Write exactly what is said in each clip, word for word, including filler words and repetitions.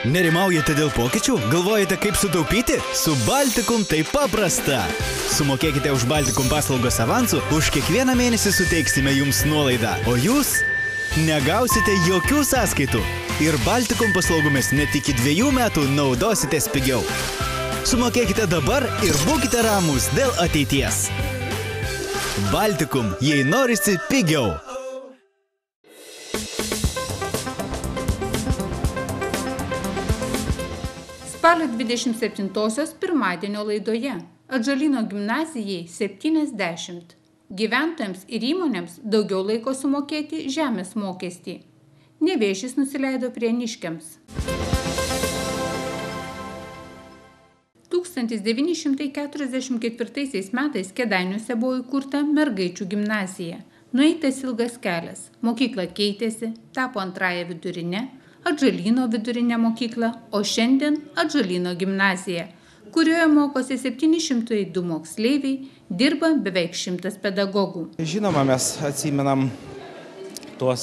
Nerimaujate dėl pokyčių? Galvojate, kaip sutaupyti? Su Baltikum tai paprasta. Sumokėkite už Baltikum paslaugos avansu, už kiekvieną mėnesį suteiksime jums nuolaidą, o jūs negausite jokių sąskaitų. Ir Baltikum paslaugomis net iki dviejų metų naudositės pigiau. Sumokėkite dabar ir būkite ramūs dėl ateities. Baltikum, jei norisi pigiau. Spalio dvidešimt septintosios pirmadienio laidoje Atžalyno gimnazijai septyniasdešimt. Gyventojams ir įmonėms daugiau laiko sumokėti žemės mokestį. Nevėžis nusileido prieniškiams. tūkstantis devyni šimtai keturiasdešimt ketvirtaisiais metais Kėdainiuose buvo įkurta mergaičių gimnazija. Nueitas ilgas kelias. Mokykla keitėsi, tapo antrąją vidurinę, Atžalyno vidurinė mokykla, o šiandien Atžalyno gimnazija, kurioje mokosi septyni šimtai du moksleiviai, dirba beveik šimtas pedagogų. Žinoma, mes atsimenam tuos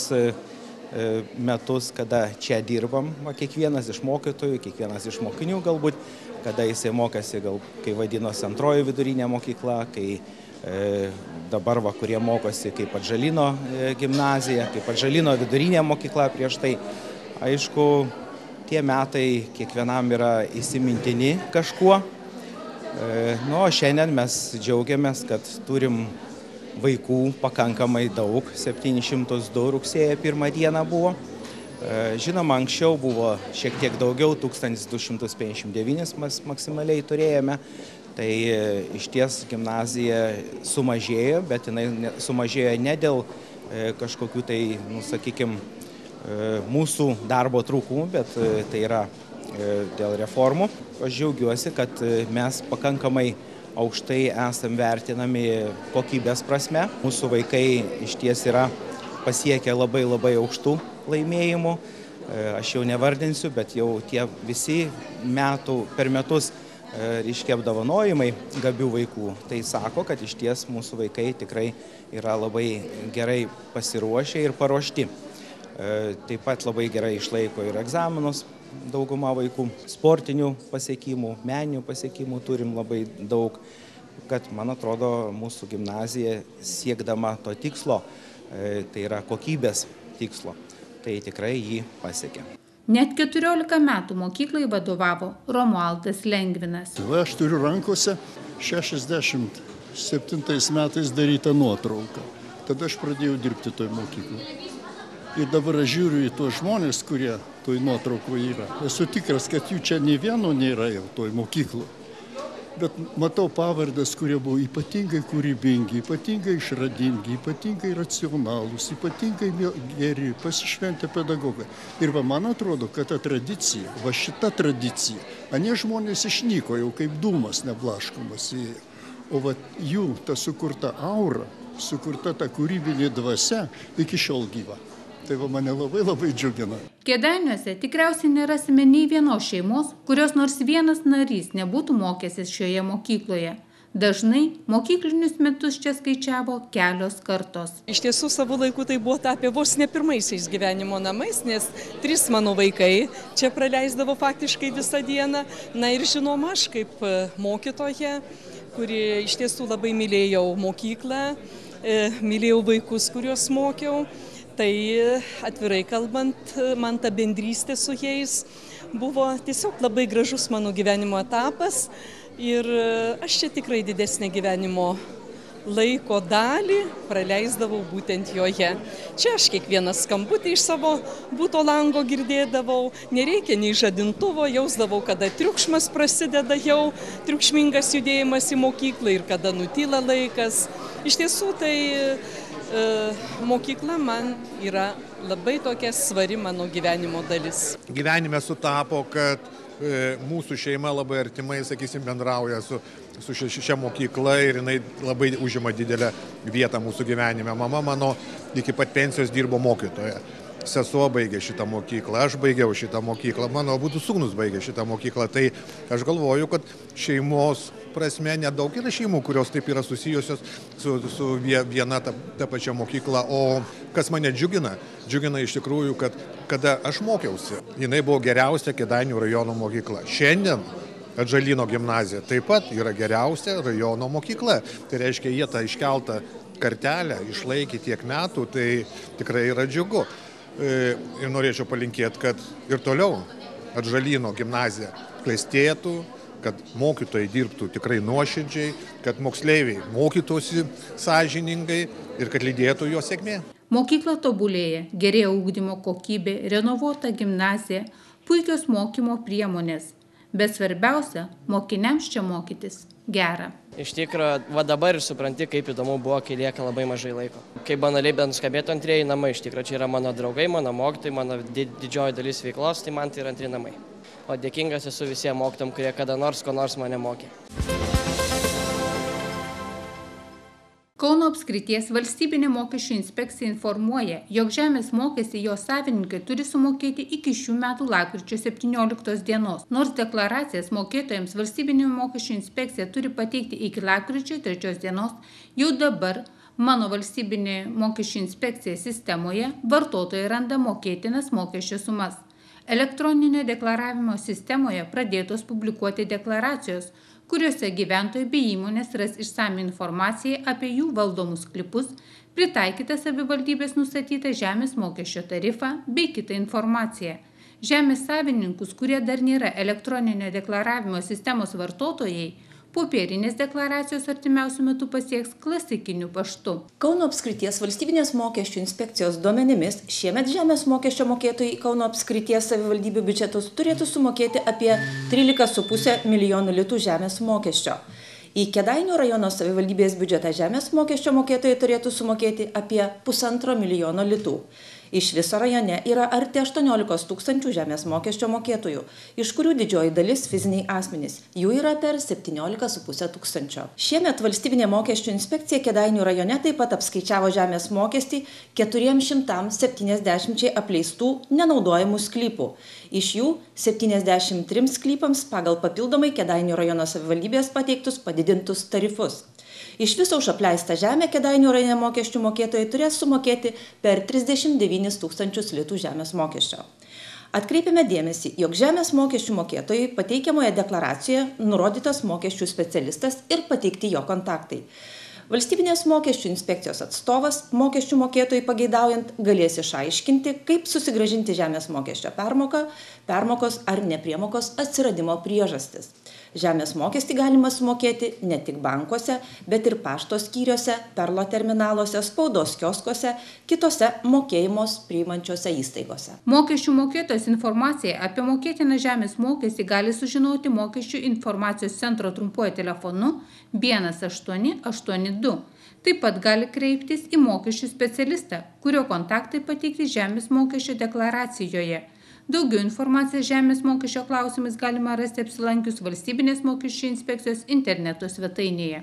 metus, kada čia dirbam, kiekvienas iš mokytojų, kiekvienas iš mokinių galbūt, kada jisai mokėsi, gal, kai vadinosi antroji vidurinė mokykla, kai e, dabar va, kurie mokosi kaip Atžalyno gimnazija, kaip Atžalyno vidurinė mokykla prieš tai. Aišku, tie metai kiekvienam yra įsimintini kažkuo. E, nu, o šiandien mes džiaugiamės, kad turim vaikų pakankamai daug, septyni šimtai du rugsėjo pirmą dieną buvo. E, žinoma, anksčiau buvo šiek tiek daugiau, tūkstantis du šimtus penkiasdešimt devynis mes maksimaliai turėjome. Tai e, iš ties gimnazija sumažėjo, bet jinai sumažėjo ne dėl e, kažkokių tai, nu, sakykime, mūsų darbo trūkumų, bet tai yra dėl reformų. Aš džiaugiuosi, kad mes pakankamai aukštai esam vertinami kokybės prasme. Mūsų vaikai iš ties yra pasiekę labai labai aukštų laimėjimų. Aš jau nevardinsiu, bet jau tie visi metų per metus reiškia apdovanojimai gabių vaikų. Tai sako, kad iš ties mūsų vaikai tikrai yra labai gerai pasiruošę ir paruošti. Taip pat labai gerai išlaiko ir egzaminus dauguma vaikų, sportinių pasiekimų, meninių pasiekimų turim labai daug, kad, man atrodo, mūsų gimnazija siekdama to tikslo, tai yra kokybės tikslo, tai tikrai jį pasiekė. Net keturiolika metų mokyklai vadovavo Romualdas Lengvinas. Va, aš turiu rankose šešiasdešimt septintais metais darytą nuotrauką. Tada aš pradėjau dirbti toj mokyklai. Ir dabar aš žiūriu į tuos žmonės, kurie toj nuotraukoje yra. Esu tikras, kad jų čia nei vieno nėra jau toj mokyklų. Bet matau pavardes, kurie buvo ypatingai kūrybingi, ypatingai išradingi, ypatingai racionalūs, ypatingai geri, pasišventę pedagogai. Ir va, man atrodo, kad ta tradicija, va šita tradicija, anie žmonės išnyko jau kaip dūmas neblaškomas. O va jų ta sukurta aura, sukurta ta kūrybinė dvasia iki šiol gyva. Tai va mane labai labai džiugina. Kėdainiuose tikriausiai nerasime nei vienos šeimos, kurios nors vienas narys nebūtų mokęsis šioje mokykloje. Dažnai mokyklinius metus čia skaičiavo kelios kartos. Iš tiesų, savo laiku tai buvo tapę vos ne pirmaisiais gyvenimo namais, nes trys mano vaikai čia praleisdavo faktiškai visą dieną. Na ir žinoma, aš kaip mokytoja, kuri iš tiesų labai mylėjau mokyklą, mylėjau vaikus, kuriuos mokiau. Tai atvirai kalbant, man ta bendrystė su jais buvo tiesiog labai gražus mano gyvenimo etapas ir aš čia tikrai didesnę gyvenimo laiko dalį praleisdavau būtent joje. Čia aš kiekvieną skambutį iš savo buto lango girdėdavau, nereikia nei žadintuvo, jausdavau, kada triukšmas prasideda jau, triukšmingas judėjimas į mokyklą ir kada nutyla laikas. Iš tiesų tai mokykla man yra labai tokia svari mano gyvenimo dalis. Gyvenime sutapo, kad mūsų šeima labai artimai, sakysim, bendrauja su, su šia mokykla ir jinai labai užima didelę vietą mūsų gyvenime. Mama mano iki pat pensijos dirbo mokytoja. Sesuo baigė šitą mokyklą, aš baigiau šitą mokyklą, mano abudu sūnus baigė šitą mokyklą. Tai aš galvoju, kad šeimos prasme nedaug yra šeimų, kurios taip yra susijusios su, su viena ta, ta pačia mokykla. O kas mane džiugina, džiugina iš tikrųjų, kad kada aš mokiausi, jinai buvo geriausia Kėdainių rajono mokykla. Šiandien Atžalyno gimnazija taip pat yra geriausia rajono mokykla. Tai reiškia, jie tą iškeltą kartelę išlaikė tiek metų, tai tikrai yra džiugu. Ir norėčiau palinkėti, kad ir toliau Atžalyno gimnazija klestėtų, kad mokytojai dirbtų tikrai nuoširdžiai, kad moksleiviai mokytųsi sąžiningai ir kad lydėtų jo sėkmė. Mokykla tobulėja, gerėja ugdymo kokybė, renovuota gimnazija, puikios mokymo priemonės. Bet svarbiausia, mokiniams čia mokytis gera. Iš tikrųjų, va dabar ir supranti, kaip įdomu buvo, kai lieka labai mažai laiko. Kaip banaliai bent skambėtų antrieji namai, iš tikrųjų, čia yra mano draugai, mano mokytojai, mano didžioji dalis veiklos, tai man tai yra antri namai. O dėkingas esu visiems mokytojam, kurie kada nors ko nors mane mokė. Kauno apskrities valstybinė mokesčių inspekcija informuoja, jog žemės mokestį jo savininkai turi sumokėti iki šių metų lapkričio septynioliktos dienos. Nors deklaracijas mokėtojams valstybinė mokesčių inspekcija turi pateikti iki lapkričio trečios dienos, jau dabar mano valstybinė mokesčių inspekcija sistemoje vartotojai randa mokėtinas mokesčio sumas. Elektroninio deklaravimo sistemoje pradėtos publikuoti deklaracijos, kuriuose gyventojai bei įmonės ras išsamią informaciją apie jų valdomus sklypus, pritaikytą savivaldybės nustatytą žemės mokesčio tarifą bei kitą informaciją. Žemės savininkus, kurie dar nėra elektroninio deklaravimo sistemos vartotojai, popierinės deklaracijos artimiausiu metu pasieks klasikiniu paštu. Kauno apskrities valstybinės mokesčių inspekcijos duomenimis šiemet žemės mokesčio mokėtojai Kauno apskrities savivaldybių biudžetus turėtų sumokėti apie trylika su puse milijonų litų žemės mokesčio. Į Kėdainių rajono savivaldybės biudžetą žemės mokesčio mokėtojai turėtų sumokėti apie pusantro milijono litų. Iš viso rajone yra arti aštuoniolikos tūkstančių žemės mokesčio mokėtojų, iš kurių didžioji dalis fiziniai asmenys. Jų yra per septyniolika su puse tūkstančio. Šiemet valstybinė mokesčių inspekcija Kėdainių rajone taip pat apskaičiavo žemės mokestį keturiems šimtams septyniasdešimčiai apleistų nenaudojamų sklypų. Iš jų septyniasdešimt trims sklypams pagal papildomai Kėdainių rajono savivaldybės pateiktus padidintus tarifus. Iš viso už apleistą žemę Kėdainių rajone mokesčių mokėtojai turės sumokėti per trisdešimt devynis tūkstančius litų žemės mokesčio. Atkreipiame dėmesį, jog žemės mokesčių mokėtojai pateikiamoje deklaracijoje nurodytas mokesčių specialistas ir pateikti jo kontaktai. Valstybinės mokesčių inspekcijos atstovas mokesčių mokėtojai pageidaujant galės išaiškinti, kaip susigrąžinti žemės mokesčio permoką, permokos ar nepriemokos atsiradimo priežastis. Žemės mokestį galima sumokėti ne tik bankuose, bet ir pašto skyriuose, perlo terminaluose, spaudos kioskuose, kitose mokėjimos priimančiose įstaigose. Mokesčių mokėtojos informaciją apie mokėtiną žemės mokestį gali sužinoti Mokesčių informacijos centro trumpuoju telefonu vienas aštuoni aštuoni du. Taip pat gali kreiptis į mokesčių specialistą, kurio kontaktai pateikti žemės mokesčio deklaracijoje. Daugiau informacijos žemės mokesčio klausimais galima rasti apsilankius valstybinės mokesčių inspekcijos interneto svetainėje.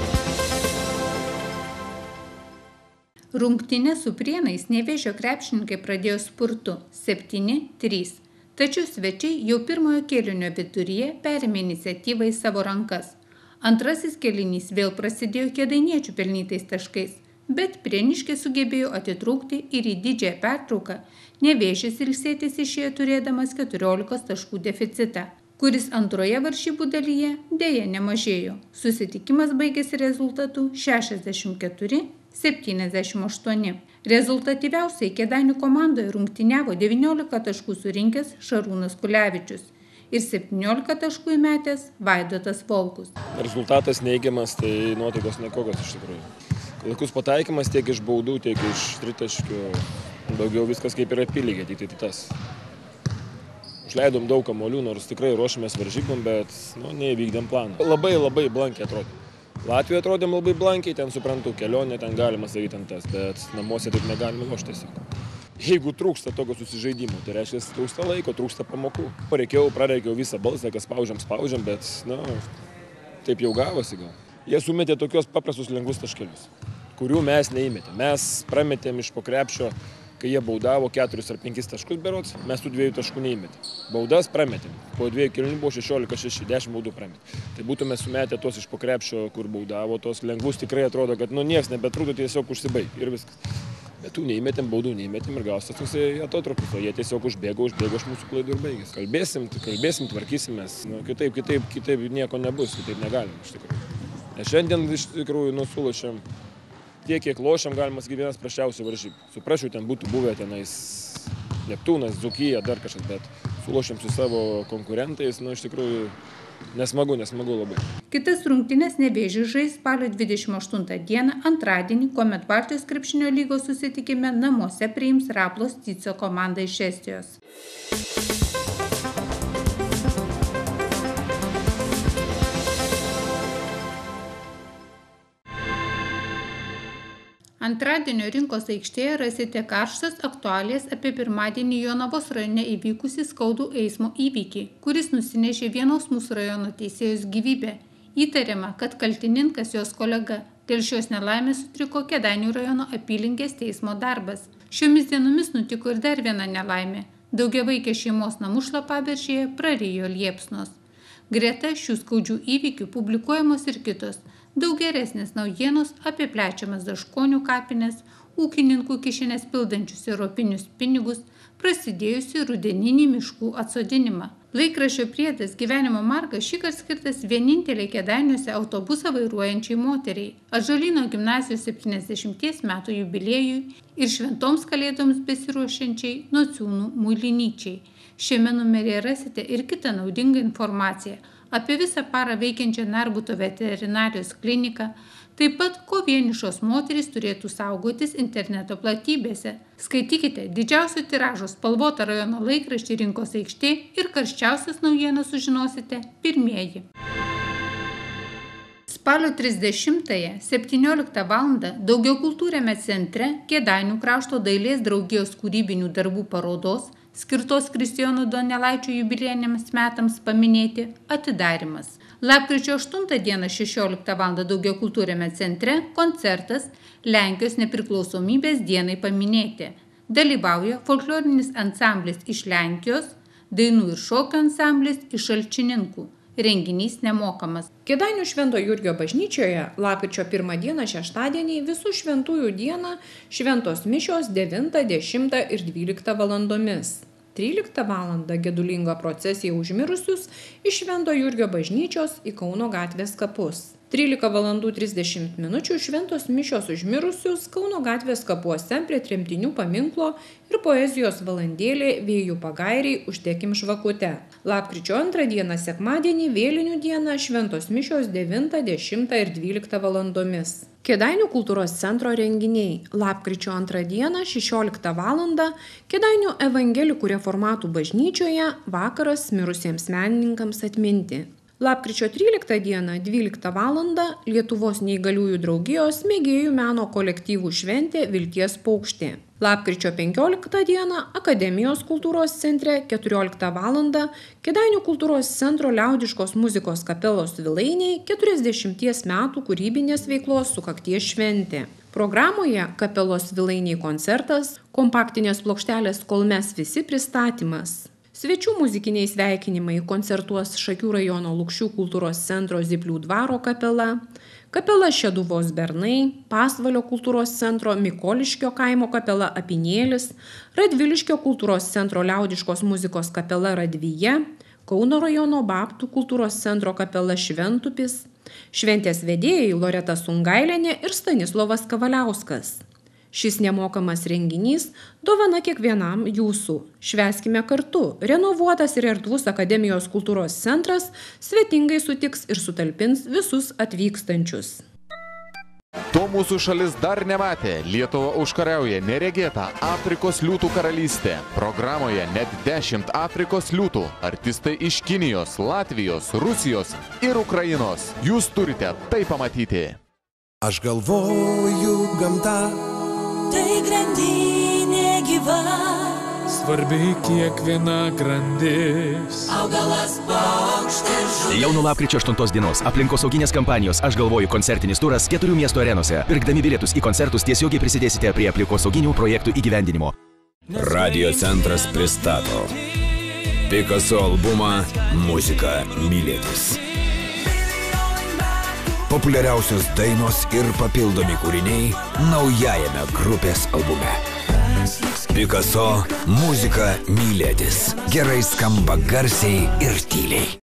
Rungtynes su Prienais Nevėžio krepšininkai pradėjo spurtu septyni trys. Tačiau svečiai jau pirmojo kėlinio viduryje perėmė iniciatyvą į savo rankas. Antrasis kėlinys vėl prasidėjo kėdainiečių pelnytais taškais, bet prieniškiai sugebėjo atitrūkti ir į didžiąją pertrauką Nevėžis ilsėtis išėjo turėdamas keturiolikos taškų deficitą, kuris antroje varžybų dalyje deja nemažėjo. Susitikimas baigėsi rezultatu šešiasdešimt keturi septyniasdešimt aštuoni. Rezultatyviausiai Kėdainių komandoje rungtyniavo devyniolika taškų surinkęs Šarūnas Kulevičius ir septyniolika taškų įmetęs Vaidotas Volkus. Rezultatas neigiamas, tai nuotaikos nekokios iš tikrųjų. Laikus pataikymas tiek iš baudų, tiek iš tritaškių. Daugiau viskas kaip ir apylygiai, tik tai tas. Užleidom daug kamuolių, nors tikrai ruošėmės varžybom, bet nu, neįvykdėm planą. Labai labai blankiai atrodė. Latvijoje atrodėm labai blankiai, ten suprantu, kelionė, ten galima sakyti ant tas, bet namuose taip negalima lošti tiesiog. Jeigu trūksta tokio susižaidimo, tai reiškia, trūksta laiko, trūksta pamokų. Pareikiau, prareikiau visą balsą, kas spaudžiam, spaudžiam, bet nu, taip jau gavosi gal. Jie sumetė tokios paprastus lengvus taškelius, kurių mes neįmetėm. Mes prametėm iš po krepšio kai jie baudavo keturis ar penkis taškus berods, mes tų dviejų taškų neįmetėm. Baudas prametėm. Po dviejų kėlinių buvo šešiolika šeši, dešimt baudų prametėm. Tai būtume sumetę tos iš po krepšio, kur baudavo, tos lengvus tikrai atrodo, kad nu nieks nebetrūdo, tiesiog užsibaigė ir viskas. Bet tų neįmetėm, baudų neįmetėm ir gaustas toksai atotrūkis, o jie tiesiog užbėgo, užbėgo iš mūsų klaidų ir baigės. Kalbėsim, kalbėsim, tvarkysimės. Nu, kitaip, kitaip, kitaip nieko nebus, kitaip negalim iš tikrųjų. Nes šiandien iš tikrųjų nusulošiam tiek, kiek lošiam, galimas vienas prasčiausių varžybų. Suprašiau, ten būtų buvę tenais Neptūnas, Dzūkija, dar kažkas, bet sulošiam su savo konkurentais, nu iš tikrųjų nesmagu, nesmagu labai. Kitas rungtynes Nevėžis žais spalio dvidešimt aštuntą dieną antradienį, kuomet Baltijos krepšinio lygos susitikime namuose priims Raplos Tyco komandą iš Estijos. Antradienio rinkos aikštėje rasite karštas aktualijas apie pirmadienį Jonavos rajone įvykusį skaudų eismo įvykį, kuris nusinešė vienos mūsų rajono teisėjos gyvybę. Įtariama, kad kaltininkas jos kolega. Dėl šios nelaimės sutriko Kėdainių rajono apylinkės teismo darbas. Šiomis dienomis nutiko ir dar viena nelaimė. Daugiavaikė šeimos namų šlapaberžėje prarijo liepsnos. Greta šių skaudžių įvykių publikuojamos ir kitos. Daug geresnės naujienos apie plečiamas Daškonių kapines, ūkininkų kišenės pildančius europinius pinigus, prasidėjusi rudeninį miškų atsodinimą. Laikraščio priedas Gyvenimo margas šįkart skirtas vieninteliai Kėdainiuose autobusą vairuojančiai moteriai, Atžalyno gimnazijos septyniasdešimties metų jubiliejui ir šventoms kalėdoms besiruošiančiai Nociūnų muilinyčiai. Šiame numeryje rasite ir kitą naudingą informaciją apie visą parą veikiančią Narbuto veterinarijos kliniką, taip pat ko vienišos moterys turėtų saugotis interneto platybėse. Skaitykite didžiausio tiražo spalvotą rajono laikraštį Rinkos aikštė ir karščiausias naujienas sužinosite pirmieji. Spalio trisdešimtąją septynioliktą valandą Daugiakultūriame centre Kėdainių krašto dailės draugijos kūrybinių darbų parodos skirtos Kristijono Donelaičio jubiliejiniams metams paminėti atidarymas. Lapkričio aštuntą dieną šešioliktą valandą Daugiakultūriame centre koncertas Lenkijos nepriklausomybės dienai paminėti. Dalyvauja folklorinis ansamblis iš Lenkijos, dainų ir šokių ansamblis iš Šalčininkų. Renginys nemokamas. Kėdainių Švento Jurgio bažnyčioje lapkričio pirmą dieną šeštadienį visų šventųjų dieną šventos mišios devintą, dešimtą ir dvyliktą valandomis. tryliktą valandą gedulinga procesija už mirusius iš Švento Jurgio bažnyčios į Kauno gatvės kapus. trylika valandų trisdešimt minučių šventos mišios už mirusius Kauno gatvės kapuose prie tremtinių paminklo ir poezijos valandėlė Vėjų pagairiai uždekim žvakutę. Lapkričio antrą dieną sekmadienį vėlinių dieną šventos mišios devintą, dešimtą ir dvyliktą valandomis. Kėdainių kultūros centro renginiai. Lapkričio antrą dieną šešioliktą valandą Kėdainių evangelikų reformatų bažnyčioje vakaras mirusiems menininkams atminti. Lapkričio tryliktą dieną dvyliktą valandą Lietuvos neįgaliųjų draugijos mėgėjų meno kolektyvų šventė Vilties paukštė. Lapkričio penkioliktą dieną Akademijos kultūros centre keturioliktą valandą Kėdainių kultūros centro liaudiškos muzikos kapelos Vilainiai keturiasdešimties metų kūrybinės veiklos sukakties šventė. Programoje kapelos Vilainiai koncertas, kompaktinės plokštelės Kol mes visi pristatymas. Svečių muzikiniai sveikinimai koncertuos Šakių rajono Lukšių kultūros centro Ziplių dvaro kapela, kapela Šeduvos bernai, Pasvalio kultūros centro Mikoliškio kaimo kapela Apinėlis, Radviliškio kultūros centro liaudiškos muzikos kapela Radvyje, Kauno rajono Babtų kultūros centro kapela Šventupis, šventės vedėjai Loreta Sungailienė ir Stanislovas Kavaliauskas. Šis nemokamas renginys dovana kiekvienam jūsų. Švęskime kartu. Renovuotas ir erdvus Akademijos kultūros centras svetingai sutiks ir sutalpins visus atvykstančius. To mūsų šalis dar nematė. Lietuva užkariauja neregėtą Afrikos liūtų karalystę. Programoje net dešimt Afrikos liūtų. Artistai iš Kinijos, Latvijos, Rusijos ir Ukrainos. Jūs turite tai pamatyti. Aš galvoju gamta. Tai grandinė gyva. Svarbi kiekviena grandis. Augalas paukštis žuvis. Jau nuo lapkričio aštuntos dienos aplinkosauginės kampanijos Aš galvoju koncertinis turas keturių miestų arenose. Pirkdami bilietus į koncertus tiesiogiai prisidėsite prie aplinkosauginių projektų įgyvendinimo. Radio centras pristato Picasso albumą Muzika mylėtis. Populiariausios dainos ir papildomi kūriniai naujajame grupės albume. Picasso Muzika mylėtis. Gerai skamba garsiai ir tyliai.